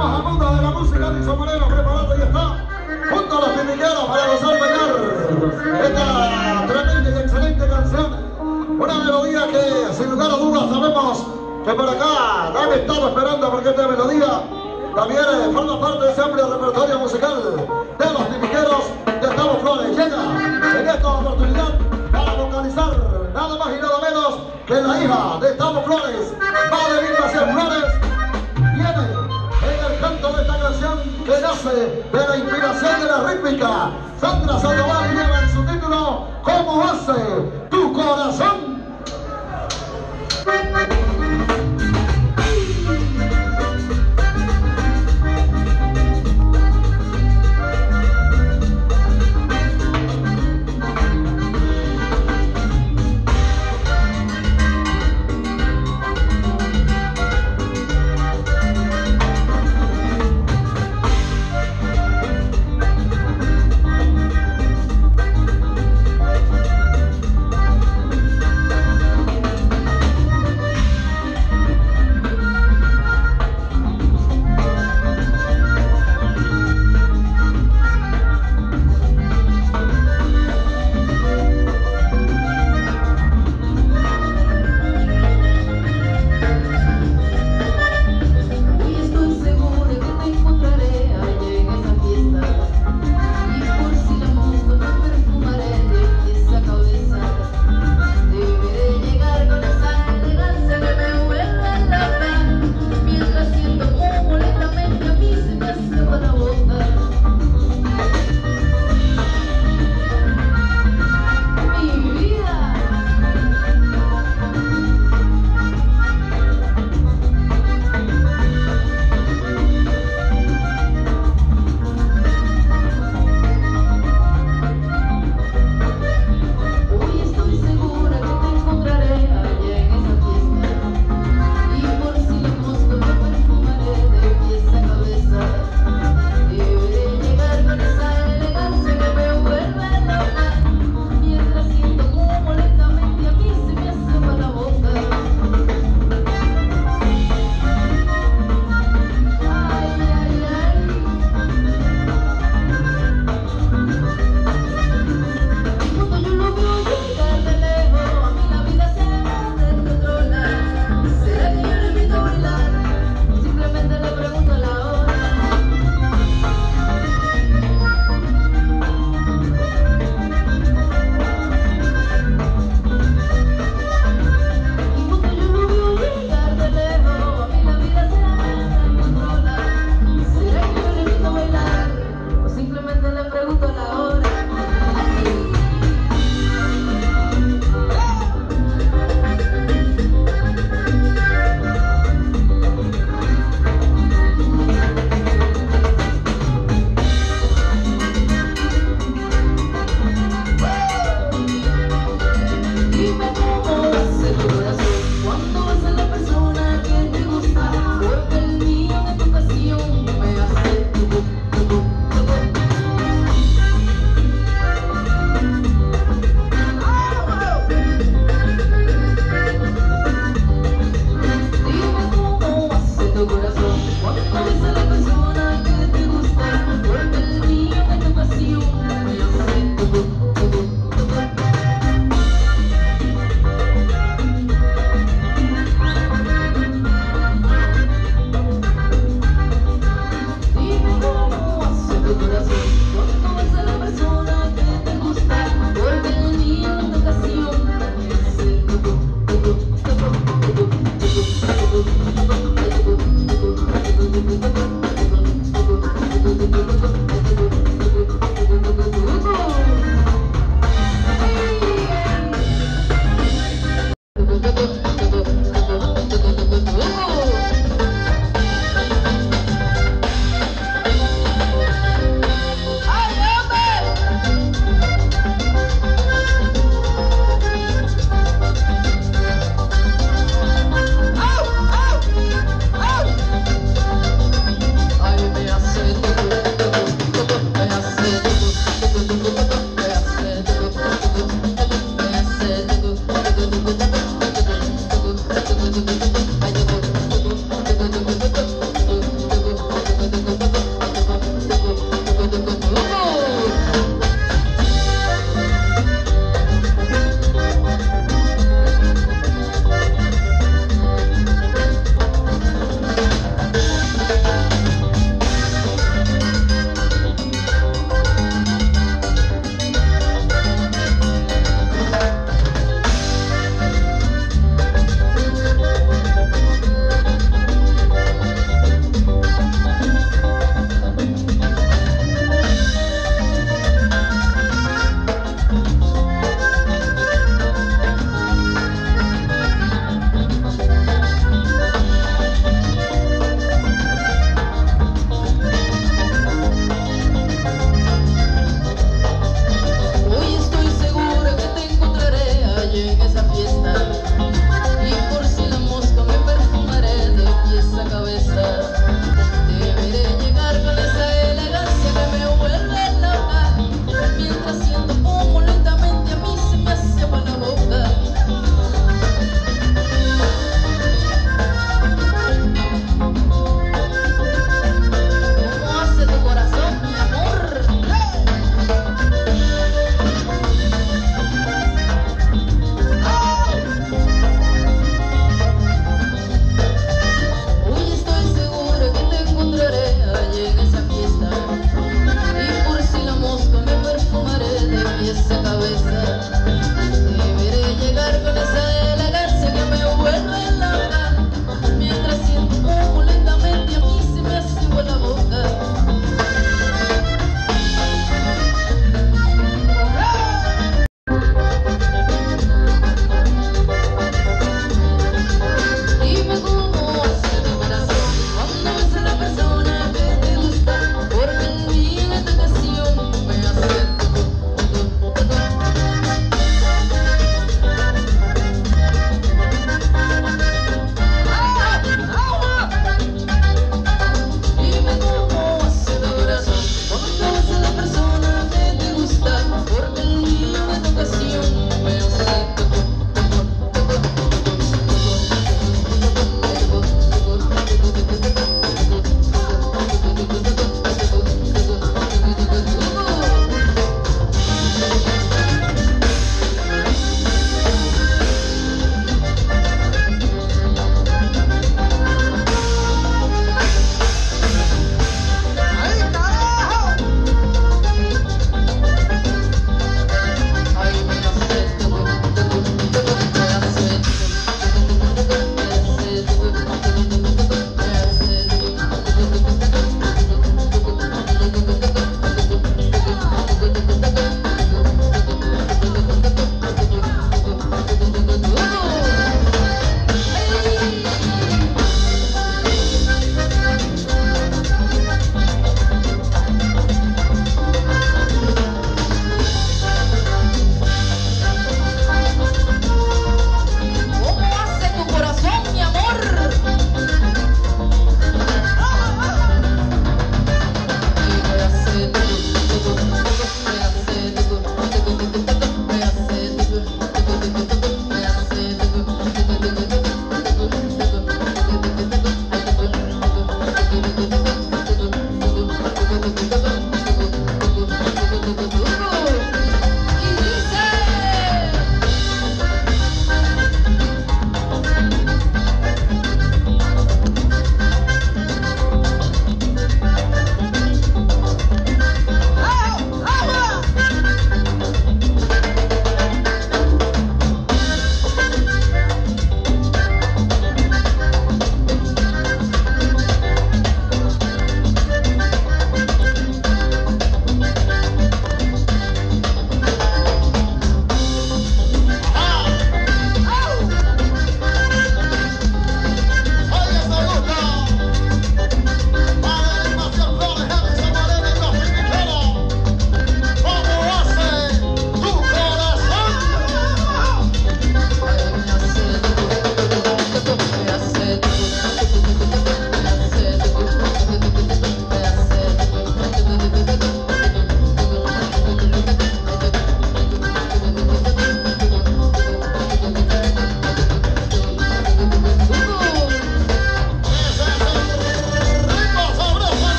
tenemos al mundo de la música, Nixon Moreno preparado y está junto a los tiniqueros para gozar bailar esta tremenda y excelente canción. Una melodía que sin lugar a dudas sabemos que por acá nadie estaba esperando, porque esta melodía también forma parte de ese amplio repertorio musical de los tiniqueros de Tavo Flores. Llega en esta oportunidad para vocalizar nada más y nada menos que la hija de Tavo Flores, Madeline Maciel Flores. Viene en el canto de esta canción que nace de la inspiración de la rítmica. Sandra Sandoval lleva en su título ¿Cómo hace tu corazón?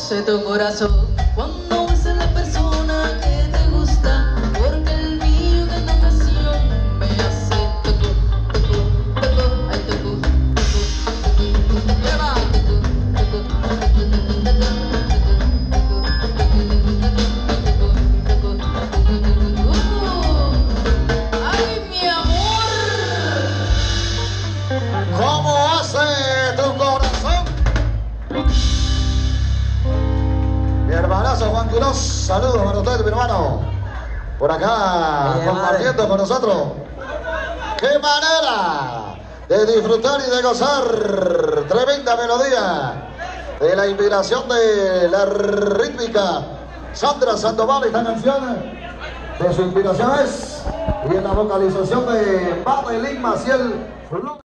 sé tu corazón cuando ves a la persona que te gusta, porque el mío de la ocasión me hace toco, toco, toco, ay toco, toco, toco, lleva, toco, toco, ay mi amor. ¿Cómo hace tu corazón? Mi hermanazo Juan Quirós, saludos para usted, mi hermano. Por acá, compartiendo con nosotros. ¡Qué manera de disfrutar y de gozar! Tremenda melodía de la inspiración de la rítmica Sandra Sandoval. Esta canción de su inspiración es, y en la vocalización de Madeline Maciel.